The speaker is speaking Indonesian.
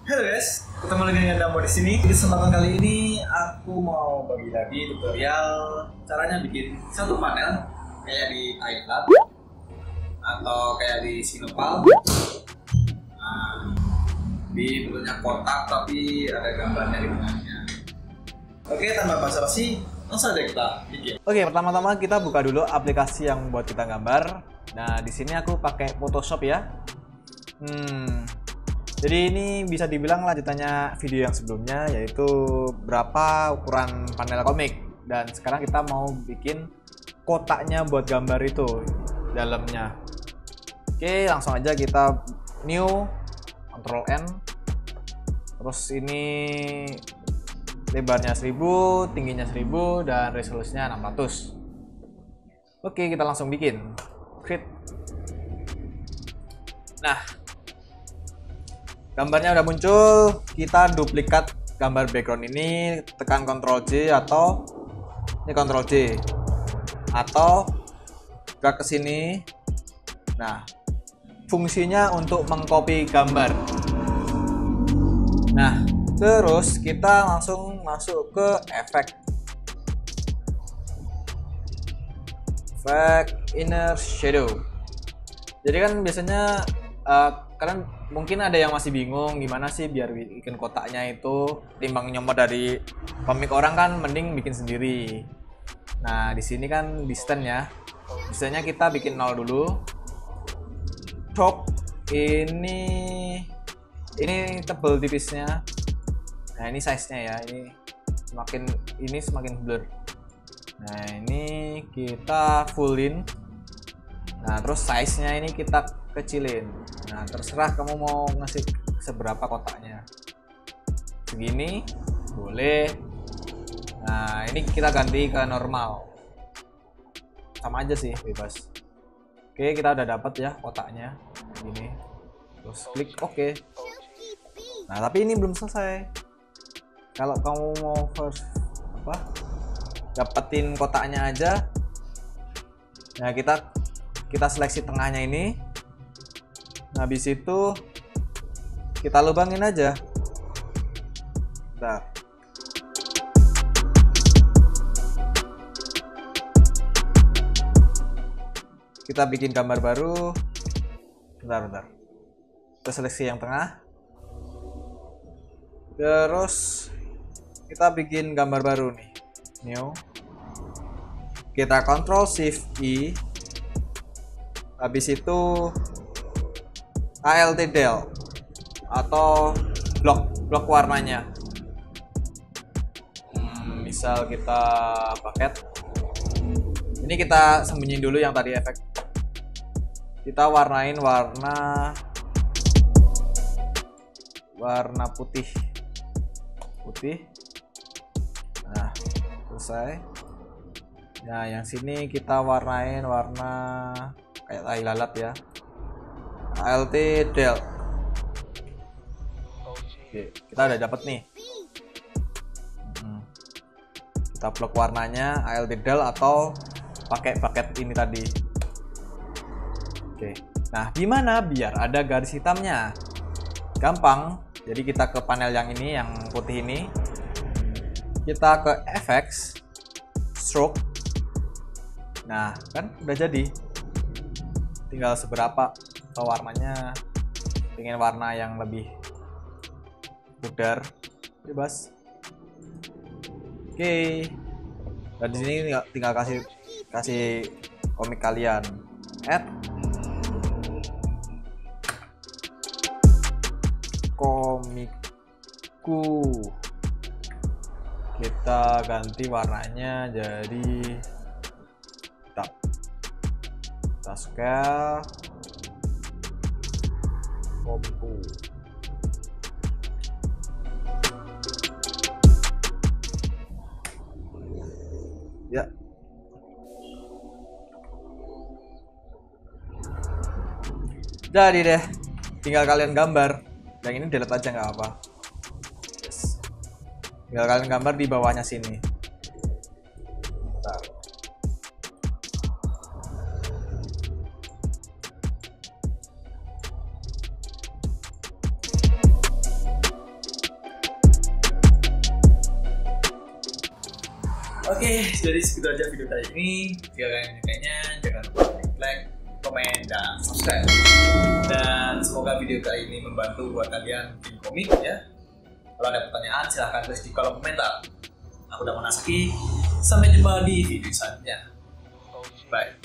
Halo guys, ketemu lagi dengan Dambo di sini. Di kesempatan kali ini aku mau bagi lagi tutorial caranya bikin satu panel kayak di iPad atau kayak di Sinopal. Nah, di bentuknya kotak tapi ada gambarnya di tengahnya. Oke, tanpa basa-basi, langsung aja kita bikin. Oke, pertama-tama kita buka dulu aplikasi yang buat kita gambar. Nah, di sini aku pakai Photoshop ya. Jadi ini bisa dibilang lanjutannya video yang sebelumnya, yaitu berapa ukuran panel komik. Dan sekarang kita mau bikin kotaknya buat gambar itu dalamnya. Oke, langsung aja kita new, Ctrl N. Terus ini lebarnya 1000, tingginya 1000, dan resolusinya 600. Oke, kita langsung bikin. Create. Nah, gambarnya udah muncul, kita duplikat gambar background ini, tekan Ctrl J atau ini Ctrl J atau drag ke sini. Nah, fungsinya untuk mengcopy gambar. Nah, terus kita langsung masuk ke efek inner shadow. Jadi kan biasanya kalian mungkin ada yang masih bingung gimana sih biar bikin kotaknya itu, timbang nyomot dari komik orang kan mending bikin sendiri. Nah, di sini kan distance ya. Distance-nya kita bikin 0 dulu. Top ini tebel tipisnya. Nah, ini size-nya ya. Ini semakin blur. Nah, ini kita fullin. Nah, terus size-nya ini kita kecilin. Nah, terserah kamu mau ngasih seberapa kotaknya. Segini boleh. Nah, ini kita ganti ke normal. Sama aja sih, bebas. Oke, kita udah dapat ya kotaknya. Gini. Terus klik OK. Nah, tapi ini belum selesai. Kalau kamu mau dapetin kotaknya aja. Nah, kita seleksi tengahnya ini. Nah, habis itu kita lubangin aja. Bentar. Kita bikin gambar baru. Bentar. Kita seleksi yang tengah. Terus kita bikin gambar baru nih. New. Kita Ctrl Shift I. Habis itu ALT del atau blok warnanya. Misal kita paket. Ini kita sembunyiin dulu yang tadi efek. Kita warnain warna putih. Nah, selesai. Nah, yang sini kita warnain warna kayak tai lalat ya. ALT del. Oke, kita udah dapat nih. Kita blok warnanya ALT del atau pakai paket ini tadi. Oke. Nah, gimana biar ada garis hitamnya? Gampang. Jadi kita ke panel yang ini, yang putih ini. Kita ke Effects, Stroke. Nah, kan udah jadi. Tinggal seberapa atau warnanya. Pengen warna yang lebih pudar, bebas. Oke. Dan di sini tinggal kasih komik kalian. Add komikku. Kita ganti warnanya jadi hitam. Kita scale komikku. Ya. Jadi deh, tinggal kalian gambar. Yang ini delete aja nggak apa. Yes. Tinggal kalian gambar di bawahnya sini. Bentar. Oke, jadi segitu aja video kali ini. Jika kalian menyukainya, jangan lupa like, komen, dan subscribe. Dan semoga video kali ini membantu buat kalian bikin komik ya. Kalau ada pertanyaan silahkan tulis di kolom komentar. Aku Damon Asaki. Sampai jumpa di video selanjutnya. Bye.